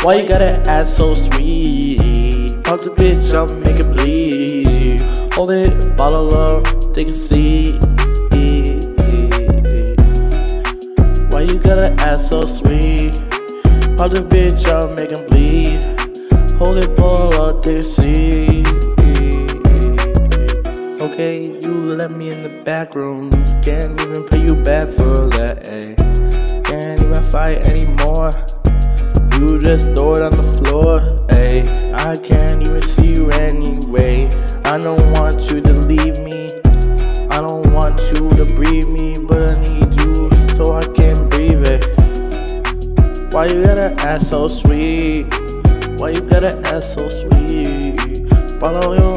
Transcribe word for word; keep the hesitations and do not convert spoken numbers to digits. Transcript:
Why you gotta act so sweet? Talk to bitch, I'll make it bleed. Hold it, bottle up, take a seat. Why you gotta act so sweet? Talk to bitch, I'll make him bleed. Hold it, bottle up, take a seat. Okay, you let me in the back rooms. Can't even pay you back for that, ayy. Can't even fight anymore. You just throw it on the floor, ayy. I can't even see you anyway. I don't want you to leave me. I don't want you to breathe me, but I need you so I can breathe it. Why you gotta act so sweet? Why you gotta act so sweet? Follow your